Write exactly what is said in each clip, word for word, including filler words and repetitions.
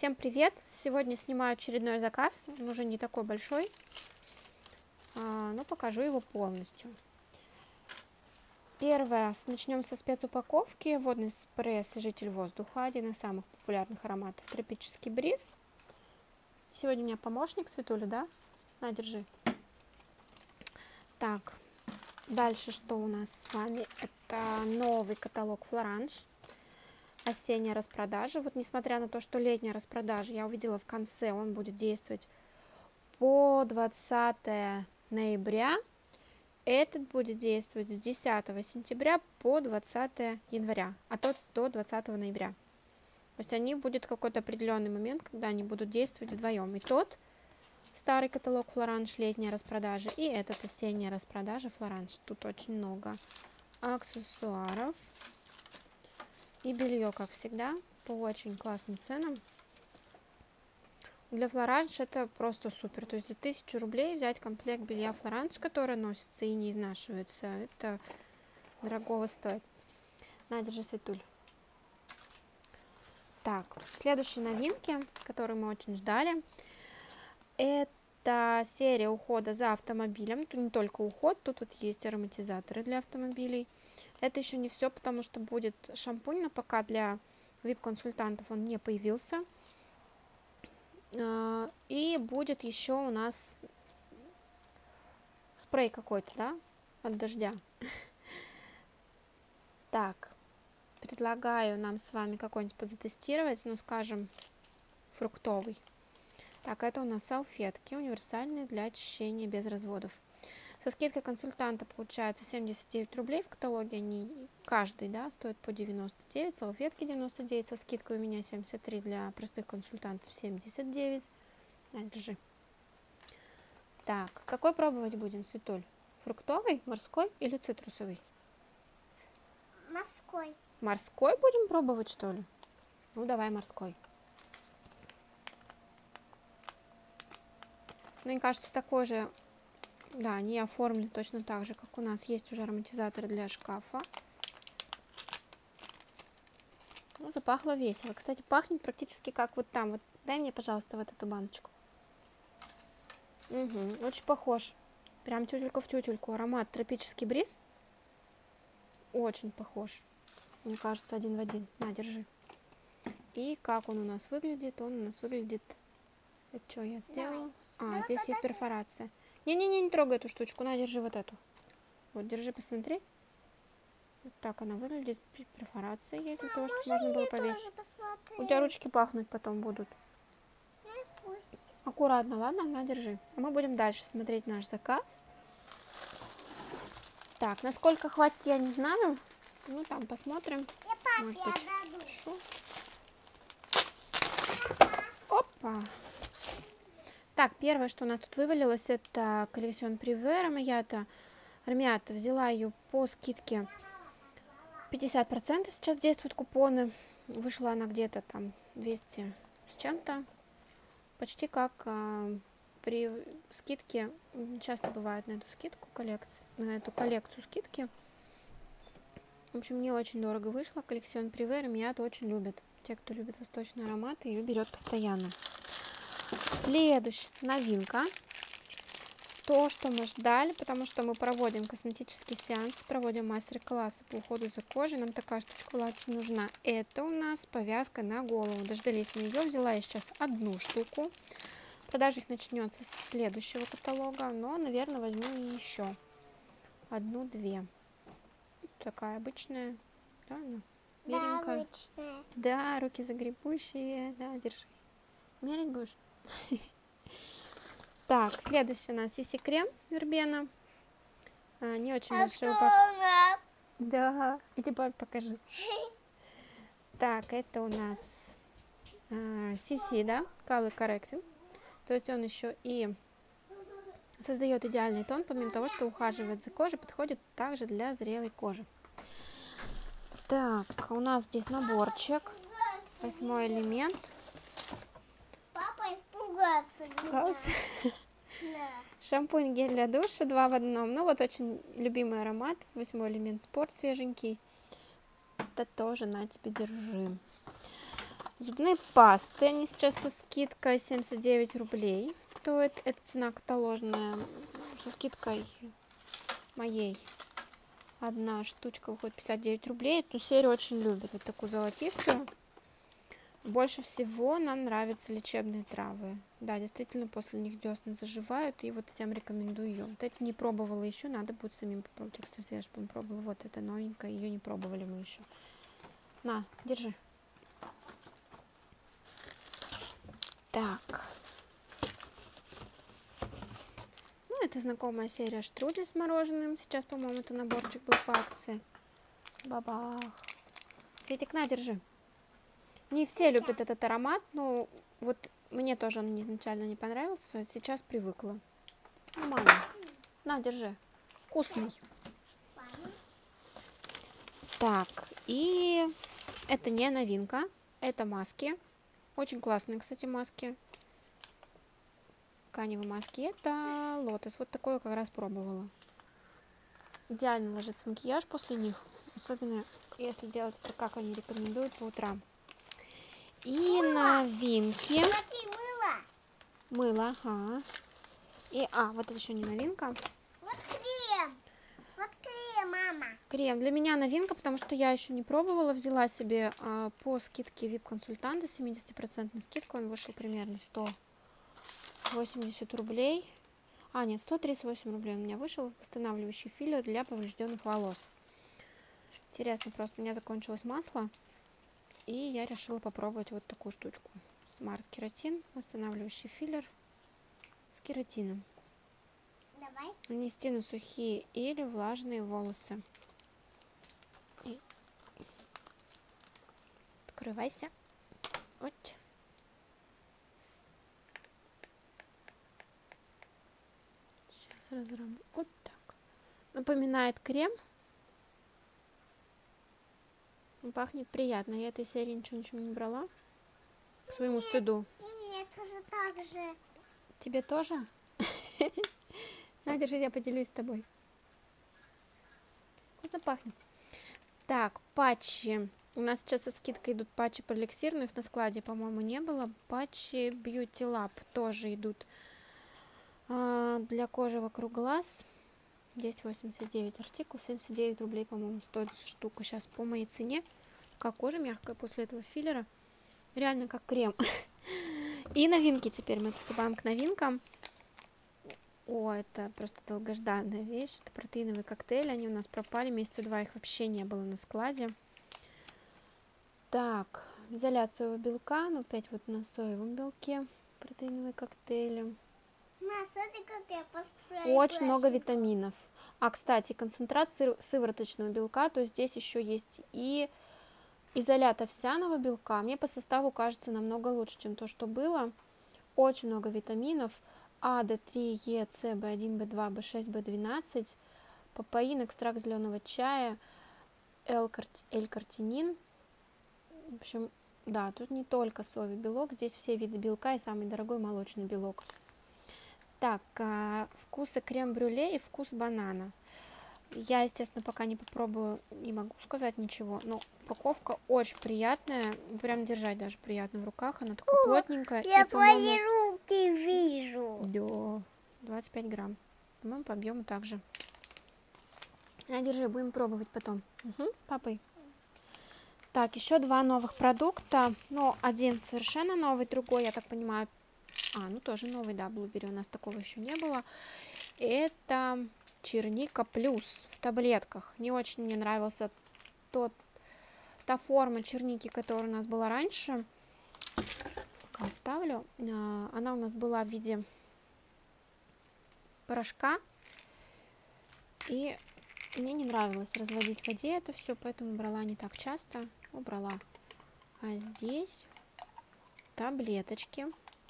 Всем привет! Сегодня снимаю очередной заказ, он уже не такой большой, но покажу его полностью. Первое, начнем со спецупаковки. Водный спрей освежитель воздуха, один из самых популярных ароматов, тропический бриз. Сегодня у меня помощник, Светуля, да? На, держи. Так, дальше что у нас с вами? Это новый каталог Флоранж. Осенняя распродажа. Вот несмотря на то, что летняя распродажа, я увидела в конце, он будет действовать по двадцатое ноября. Этот будет действовать с десятого сентября по двадцатое января, а тот до двадцатого ноября. То есть они будут какой-то определенный момент, когда они будут действовать вдвоем. И тот старый каталог Флоранж, летняя распродажа, и этот осенняя распродажа Флоранж. Тут очень много аксессуаров. И белье, как всегда, по очень классным ценам. Для Флоранж это просто супер. То есть за тысячу рублей взять комплект белья Флоранж, который носится и не изнашивается, это дорогого стоит. На, держи, Светуль. Так, следующие новинки, которые мы очень ждали, это серия ухода за автомобилем. Тут не только уход, тут вот есть ароматизаторы для автомобилей. Это еще не все, потому что будет шампунь, но пока для вип-консультантов он не появился. И будет еще у нас спрей какой-то, да, от дождя. Так, предлагаю нам с вами какой-нибудь подзатестировать, ну, скажем, фруктовый. Так, это у нас салфетки универсальные для очищения без разводов. Со скидкой консультанта получается семьдесят девять рублей. В каталоге они каждый, да, стоит по девяносто девять. Салфетки девяносто девять. Со скидкой у меня семьдесят три, для простых консультантов семьдесят девять. На, держи. Так, какой пробовать будем, Светуль? Фруктовый, морской или цитрусовый? Морской. Морской будем пробовать, что ли? Ну, давай морской. Мне кажется, такой же... Да, они оформлены точно так же, как у нас. Есть уже ароматизаторы для шкафа. Ну, запахло весело. Кстати, пахнет практически как вот там. Вот дай мне, пожалуйста, вот эту баночку. Угу, очень похож. Прям тютелька в тютельку. Аромат тропический бриз. Очень похож. Мне кажется, один в один. На, держи. И как он у нас выглядит? Он у нас выглядит... Это что я делала? А, здесь есть перфорация. Не-не-не, не трогай эту штучку, на, держи вот эту. Вот, держи, посмотри. Вот так она выглядит. Перфорация есть для того, чтобы можно было повесить. У тебя ручки пахнуть потом будут. Аккуратно, ладно? На, держи. А мы будем дальше смотреть наш заказ. Так, насколько хватит, я не знаю. Ну, там посмотрим. Может быть, хорошо. Опа! Так, первое, что у нас тут вывалилось, это коллекцион Привера. Моя-то Армията взяла ее по скидке пятьдесят процентов. Сейчас действуют купоны. Вышла она где-то там двести с чем-то. Почти как а, при скидке. Часто бывает на эту скидку коллекции, на эту коллекцию скидки. В общем, не очень дорого вышло. Коллекцион Привера Армията очень любят. Те, кто любит восточные ароматы, ее берет постоянно. Следующая новинка, то, что мы ждали, потому что мы проводим косметический сеанс, проводим мастер-классы по уходу за кожей, нам такая штучка была очень нужна. Это у нас повязка на голову, дождались мы ее, взяла я сейчас одну штуку, продажа их начнется с следующего каталога, но, наверное, возьму еще одну-две. Такая обычная, да, она беленькая. Да, обычная. Да, руки загребущие, да, держи. Мерить будешь? Так, следующий у нас Сиси крем Вербена. А, не очень А большой что упаковка. у нас? Да, иди покажи. Так, это у нас Сиси, да, Color Correcting. То есть он еще и создает идеальный тон, помимо того, что ухаживает за кожей, подходит также для зрелой кожи. Так, у нас здесь наборчик. Восьмой элемент. Папа испугался. Испугался. Да. Шампунь, гель для душа, два в одном. Ну вот очень любимый аромат. Восьмой элемент спорт свеженький. Это тоже на тебе, держи. Зубные пасты, они сейчас со скидкой семьдесят девять рублей стоит. Это цена каталожная, со скидкой моей. Одна штучка выходит пятьдесят девять рублей. Эту серию очень любят, вот такую золотистую. Больше всего нам нравятся лечебные травы. Да, действительно, после них десны заживают, и вот всем рекомендую ее. Вот эти не пробовала еще, надо будет самим попробовать. Кстати, я же пробовала, вот это новенькая, ее не пробовали мы еще. На, держи. Так. Ну, это знакомая серия штрудель с мороженым. Сейчас, по-моему, это наборчик был по акции. Бабах. Светик, на, держи. Не все любят этот аромат, но вот мне тоже он изначально не понравился. Сейчас привыкла. Нормально. На, держи. Вкусный. Так, и это не новинка. Это маски. Очень классные, кстати, маски. Тканевые маски. Это лотос. Вот такое как раз пробовала. Идеально ложится макияж после них. Особенно, если делать это, как они рекомендуют, по утрам. И новинки. Смотри, мыло. Мыло, ага. И, а, вот это еще не новинка. Вот крем. Вот крем, мама. Крем. Для меня новинка, потому что я еще не пробовала. Взяла себе а, по скидке вип-консультанта, семьдесят процентов скидку. Он вышел примерно сто восемьдесят рублей. А, нет, сто тридцать восемь рублей у меня вышел. Восстанавливающий филлер для поврежденных волос. Интересно, просто у меня закончилось масло. И я решила попробовать вот такую штучку. Смарт Кератин, восстанавливающий филлер с кератином. Давай. Нанести на сухие или влажные волосы. И... Открывайся. Вот. Сейчас разработаю. Вот так. Напоминает крем. Пахнет приятно. Я этой серии ничего, ничего не брала. К своему стыду. И мне тоже так же. Тебе тоже? На, держи, я поделюсь с тобой. Вкусно пахнет. Так, патчи. У нас сейчас со скидкой идут патчи по эликсиру, но их на складе, по-моему, не было. Патчи Beauty Lab тоже идут а, для кожи вокруг глаз. Здесь восемьдесят девять артикул, семьдесят девять рублей, по-моему, стоит штука сейчас по моей цене. Как кожа мягкая после этого филлера. Реально как крем. И новинки теперь. Мы приступаем к новинкам. О, это просто долгожданная вещь. Это протеиновые коктейли. Они у нас пропали. Месяца два их вообще не было на складе. Так, изоляция белка. Ну, опять вот на соевом белке протеиновые коктейли. На, смотри, как я построила. Очень много витаминов. А, кстати, концентрат сывороточного белка, то здесь еще есть и изолят овсяного белка. Мне по составу кажется намного лучше, чем то, что было. Очень много витаминов. А, Д три, Е, С, В один, В два, В шесть, В двенадцать. Папаин, экстракт зеленого чая, L-картинин. В общем, да, тут не только соевый белок, здесь все виды белка и самый дорогой молочный белок. Так, вкусы крем-брюле и вкус банана. Я, естественно, пока не попробую, не могу сказать ничего, но упаковка очень приятная, прям держать даже приятно в руках, она такая О, плотненькая. Я и, твои руки вижу. Да, двадцать пять грамм, по-моему, по объему также. На, держи, будем пробовать потом. Угу, папой. Так, еще два новых продукта, но один совершенно новый, другой, я так понимаю, а, ну тоже новый, да, Блубери, у нас такого еще не было. Это черника плюс в таблетках. Не очень мне нравился тот, та форма черники, которая у нас была раньше. Оставлю. Она у нас была в виде порошка. И мне не нравилось разводить в воде это все, поэтому брала не так часто. Убрала. А здесь таблеточки.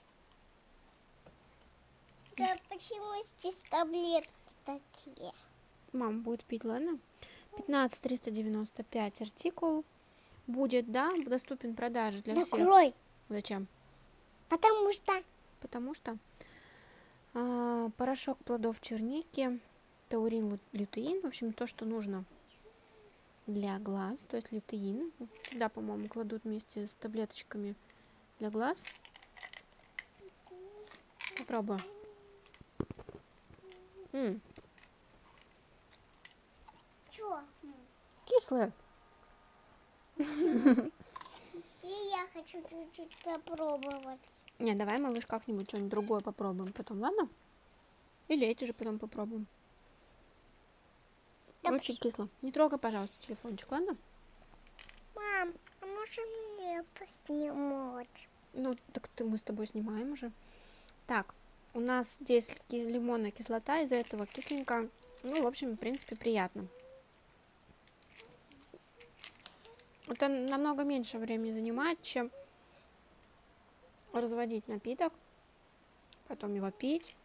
Да почему здесь таблетки такие? Мама будет пить, ладно? пятнадцать триста девяносто пять артикул. Будет, да, доступен в продаже для всех. Закрой. Зачем? Потому что... Потому что а, порошок плодов черники, таурин, лютеин, в общем, то, что нужно для глаз, то есть лютеин. Всегда, по-моему, кладут вместе с таблеточками для глаз. Попробую. М, Чё? кислое. И я хочу чуть-чуть попробовать. Не, давай, малыш, как-нибудь что-нибудь другое попробуем потом, ладно? Или эти же потом попробуем. Да Очень кисло. Не трогай, пожалуйста, телефончик, ладно? Мам, а можно мне поснимать? Ну, так ты, мы с тобой снимаем уже. Так, у нас здесь кис- лимонная кислота, из-за этого кисленько. Ну, в общем, в принципе, приятно. Это намного меньше времени занимает, чем разводить напиток, потом его пить.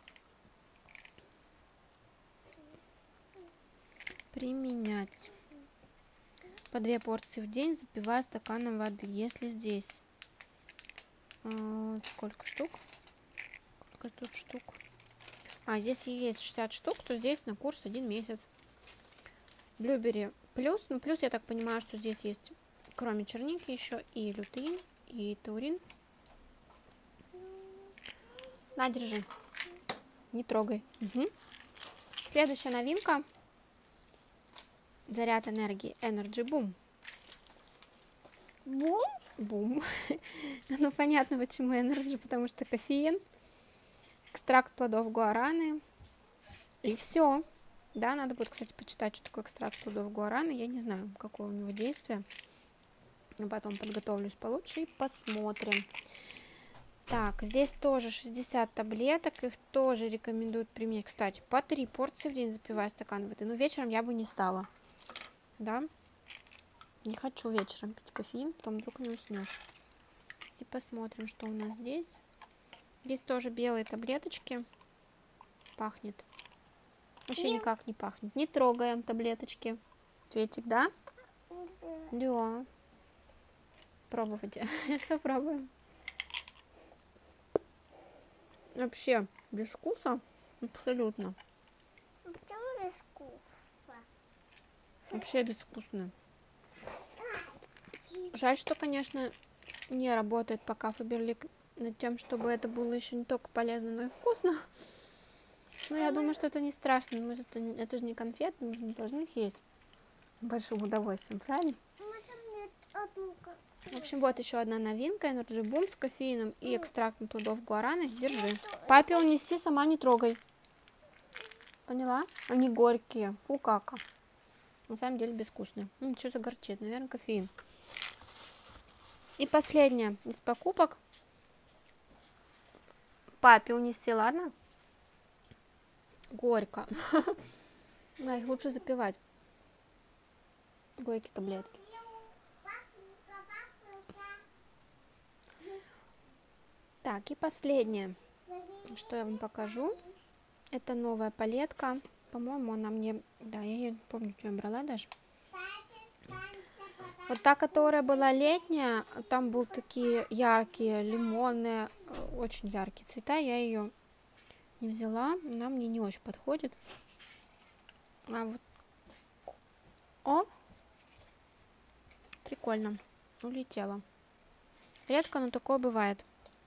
Применять. По две порции в день, запивая стаканом воды. Если здесь... э, сколько штук? Сколько тут штук? А, здесь есть шестьдесят штук, то здесь на курс один месяц. Блюбери плюс. Ну, плюс, я так понимаю, что здесь есть, кроме черники, еще и лютеин, и таурин. На, держи. Не трогай. Угу. Следующая новинка. Заряд энергии Energy Boom. Бум? Бум. Ну, понятно, почему Energy, потому что кофеин, экстракт плодов гуараны, и все. Да, надо будет, кстати, почитать, что такое экстракт плодов гуараны. Я не знаю, какое у него действие. Но потом подготовлюсь получше и посмотрим. Так, здесь тоже шестьдесят таблеток. Их тоже рекомендуют применять. Кстати, по три порции в день, запивая стакан воды. Но вечером я бы не стала. Да? Не хочу вечером пить кофеин, потом вдруг не уснешь. И посмотрим, что у нас здесь. Здесь тоже белые таблеточки. Пахнет. Вообще никак не пахнет. Не трогаем таблеточки. Цветик, да? Да. Пробуйте. Что пробуем? Вообще без вкуса. Абсолютно. Почему без вкуса? Вообще безвкусно. Жаль, что, конечно, не работает пока Фаберлик над тем, чтобы это было еще не только полезно, но и вкусно. Но я думаю, что это не страшно. Мы же это, это же не конфеты, мы же не должны их есть большим удовольствием, правильно? Можно мне одну? В общем, вот еще одна новинка. Energy Boom с кофеином и экстрактом плодов гуараны. Держи. Папе унеси, сама не трогай. Поняла? Они горькие. Фу, кака. На самом деле безвкусные. М, что-то горчит. Наверное, кофеин. И последнее из покупок. Папе унеси, ладно? Горько. Да, их лучше запивать. Горькие таблетки. Так, и последнее, что я вам покажу. Это новая палетка. По-моему, она мне... Да, я ее не помню, что я брала даже. Вот та, которая была летняя, там был такие яркие, лимонные, очень яркие цвета. Я ее не взяла. Она мне не очень подходит. А вот... О! Прикольно. Улетела. Редко, но такое бывает.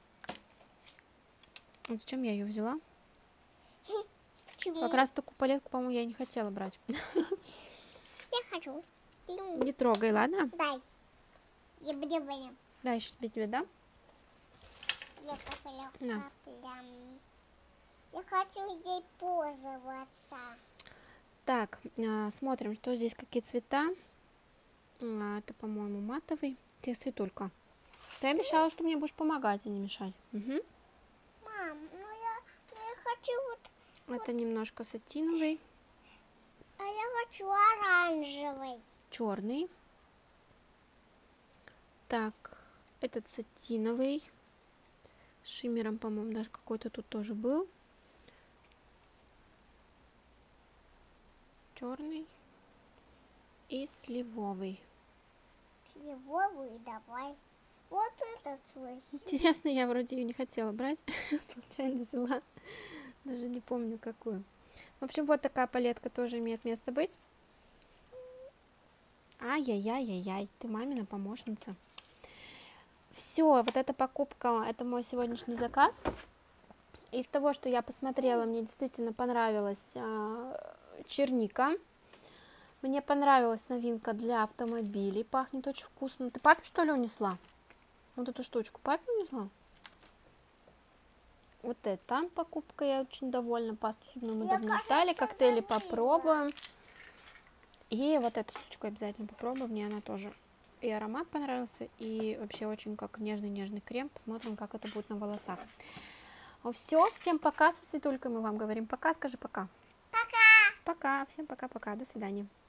Вот зачем я ее взяла? Почему? Как раз такую палетку, по-моему, я не хотела брать. Я хочу. Не трогай, ладно? Дай. Я буду прям. Да, я сейчас тебе дам. Я капля, На. капля. Я хочу ей пользоваться. Так, а, смотрим, что здесь, какие цвета. А, это, по-моему, матовый. Ты, Светулька, ты обещала, что мне будешь помогать, а не мешать. Угу. Мам, ну я, ну я хочу вот, Это немножко сатиновый, а я хочу оранжевый. черный. Так, этот сатиновый. С шиммером, по-моему, даже какой-то тут тоже был. Черный и сливовый. Сливовый давай. Вот этот свой. Интересно, я вроде ее не хотела брать, случайно взяла, даже не помню какую. В общем, вот такая палетка тоже имеет место быть. Ай-яй-яй-яй-яй, ты мамина помощница. Все, вот эта покупка, это мой сегодняшний заказ. Из того, что я посмотрела, мне действительно понравилась а, черника. Мне понравилась новинка для автомобилей, пахнет очень вкусно. Ты папе, что ли, унесла? Вот эту штучку папе унесла? Вот это покупка, я очень довольна. Пасту зубную мы Я, давно кажется, ждали, коктейли забыла. попробуем. И вот эту штучку обязательно попробуем, мне она тоже и аромат понравился, и вообще очень как нежный-нежный крем. Посмотрим, как это будет на волосах. Все, всем пока, со Светулькой мы вам говорим пока, скажи пока. Пока. Пока, всем пока-пока, до свидания.